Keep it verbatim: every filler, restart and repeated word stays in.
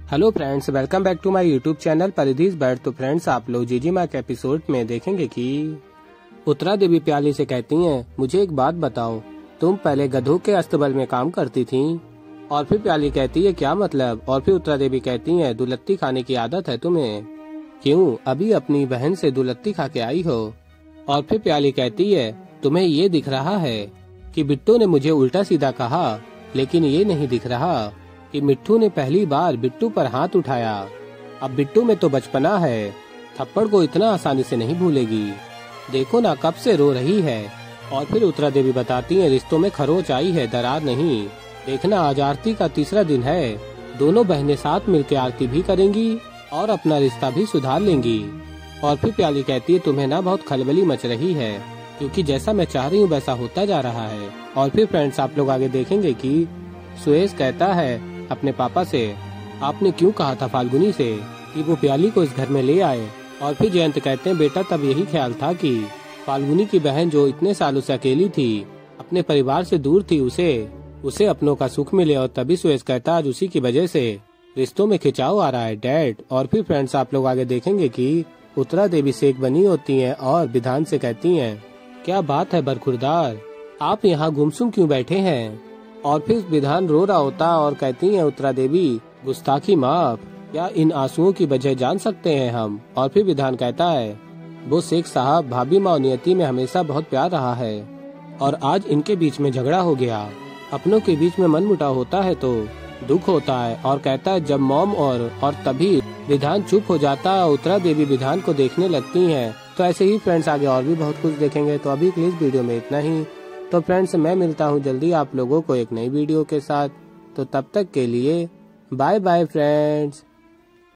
Hello friends, welcome back to my YouTube channel परिधीज bird. तो friends, आप लोग जीजी माँ के एपिसोड में देखेंगे कि उत्तरा देवी प्याली से कहती हैं, मुझे एक बात बताओ, तुम पहले गधों के अस्तबल में काम करती थीं? और फिर प्याली कहती है, क्या मतलब? और फिर उत्तरा देवी कहती है, दुलत्ती खाने की आदत है तुम्हें? क्यों, अभी अपनी बहन से दुलत्ती खा के आई हो? और फिर प्याली कहती है, तुम्हें ये दिख रहा है कि बिट्टू ने मुझे उल्टा सीधा कहा, लेकिन ये नहीं दिख रहा कि मिट्ठू ने पहली बार बिट्टू पर हाथ उठाया। अब बिट्टू में तो बचपना है, थप्पड़ को इतना आसानी से नहीं भूलेगी। देखो ना, कब से रो रही है। और फिर उत्तरा देवी बताती है, रिश्तों में खरोच आई है, दरार नहीं। देखना, आज आरती का तीसरा दिन है, दोनों बहनें साथ मिलकर आरती भी करेंगी और अपना रिश्ता भी सुधार लेंगी। और फिर प्याली कहती है, तुम्हें ना बहुत खलबली मच रही है, क्योंकि जैसा मैं चाह रही हूँ वैसा होता जा रहा है। और फिर फ्रेंड्स, आप लोग आगे देखेंगे कि सुरेश कहता है अपने पापा से, आपने क्यों कहा था फाल्गुनी से कि वो प्याली को इस घर में ले आए? और फिर जयंत कहते हैं, बेटा तब यही ख्याल था कि फाल्गुनी की बहन जो इतने सालों से अकेली थी, अपने परिवार से दूर थी, उसे उसे अपनों का सुख मिले। और तभी सुरेश कहता, आज उसी की वजह से रिश्तों में खिंचाव आ रहा है डैड। और फिर फ्रेंड्स, आप लोग आगे देखेंगे कि उत्तरा देवी सेक बनी होती है और विधान से कहती है, क्या बात है बरखुरदार, आप यहाँ गुमसुम क्यों बैठे हैं? और फिर विधान रो रहा होता और कहती है, उत्तरा देवी गुस्ताखी माफ, क्या इन आंसुओं की वजह जान सकते हैं हम? और फिर विधान कहता है, वो शेख साहब, भाभी माँ और नियति में हमेशा बहुत प्यार रहा है और आज इनके बीच में झगड़ा हो गया। अपनों के बीच में मनमुटाव होता है तो दुख होता है। और कहता है, जब मॉम और और तभी विधान चुप हो जाता है, उत्तरा देवी विधान को देखने लगती है। तो ऐसे ही फ्रेंड्स, आगे और भी बहुत कुछ देखेंगे। तो अभी के लिए इस वीडियो में इतना ही। तो फ्रेंड्स, मैं मिलता हूँ जल्दी आप लोगों को एक नई वीडियो के साथ। तो तब तक के लिए बाय बाय फ्रेंड्स।